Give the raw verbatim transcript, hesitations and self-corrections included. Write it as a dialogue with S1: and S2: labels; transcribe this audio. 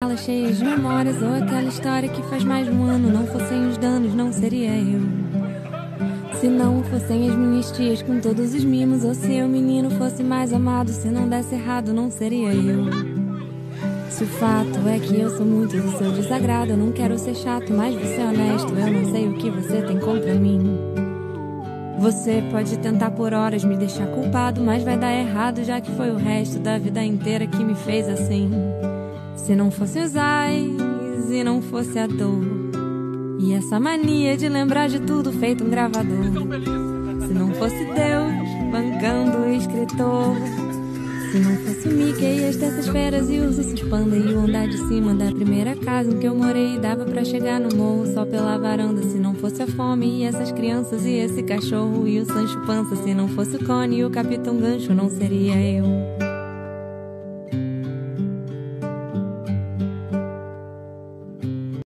S1: malas cheias de memórias, ou aquela história que faz mais de um ano não fossem os danos, não seria eu. Se não fossem as minhas tias com todos os mimos, ou se o menino fosse mais amado, se não desse errado, não seria eu. Se o fato é que eu sou muito do seu desagrado, eu não quero ser chato, mas vou ser honesto, eu não sei o que você tem contra mim. Você pode tentar por horas me deixar culpado, mas vai dar errado, já que foi o resto da vida inteira que me fez assim. Se não fosse os ais e não fosse a dor, e essa mania de lembrar de tudo feito um gravador. Se não fosse Deus bancando o escritor, se não fosse o Mickey e as terças-feiras e os ursos panda e o andar de cima da primeira casa em que eu morei e dava pra chegar no morro só pela varanda. Se não fosse a fome e essas crianças e esse cachorro e o Sancho Pança, se não fosse o Cone e o Capitão Gancho, não seria eu.